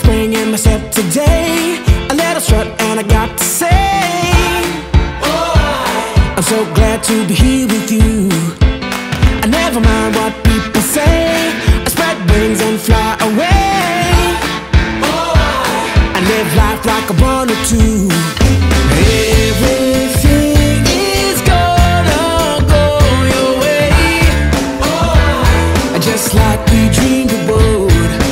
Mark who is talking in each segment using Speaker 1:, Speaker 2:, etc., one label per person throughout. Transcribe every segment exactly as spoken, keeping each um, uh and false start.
Speaker 1: spring in my step today. A little strut and I got to say, I'm so glad to be here with you. I never mind what people say. I spread wings and fly away. I live life like I wanted to. Everything is gonna go your way, just like we dreamed about.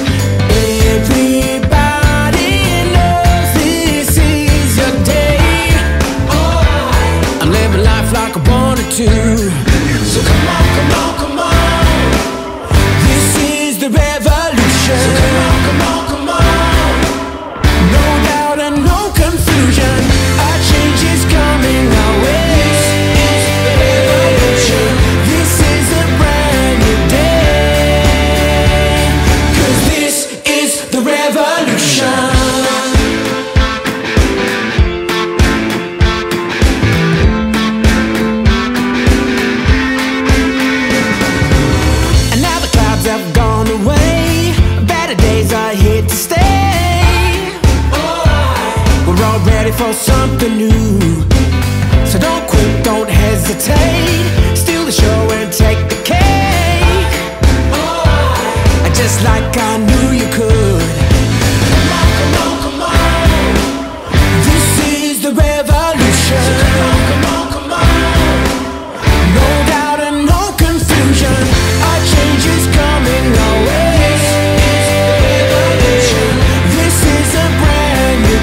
Speaker 1: Everybody knows this is your day. I'm living life like I wanted to. So come on, come on, come on. This is the revolution. So come on, come on, come on. No doubt and no confusion. A change is coming our way. This is the revolution. This is a brand new day. 'Cause this is the revolution. Have gone away. Better days are here to stay. We're all ready for something new. So don't quit, don't hesitate. Steal the show and take the cake. Just like I knew you could. Come on, come on, come on. This is the revolution. So come on, come on, come on. No doubt and no confusion. Our change is coming our way. This is a brand new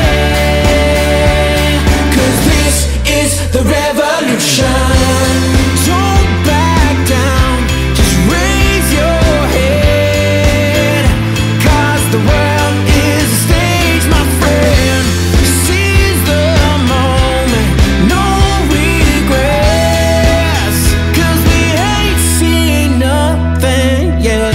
Speaker 1: day. 'Cause this is the revolution. Don't back down, just raise your head. 'Cause the world is a stage, my friend. Seize the moment, no regrets. 'Cause we ain't seen nothing yet.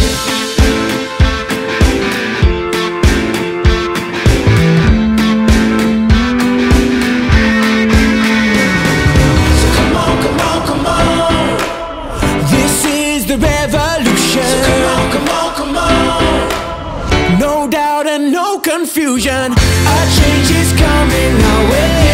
Speaker 1: So come on, come on, come on. This is the revolution. So come on, come on, come on. No doubt and no confusion. A change is coming our way.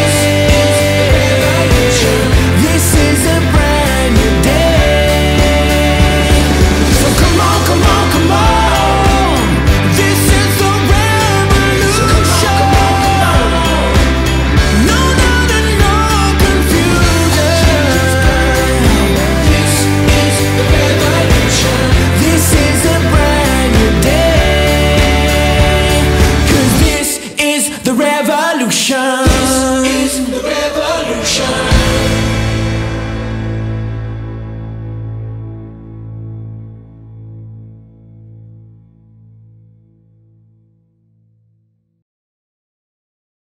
Speaker 1: This is a brand new day. So come on, come on, come on. This is the revolution. So come on, come on, come on. No doubt and no confusion. This is the revolution. This is a brand new day. 'Cause this is the revolution.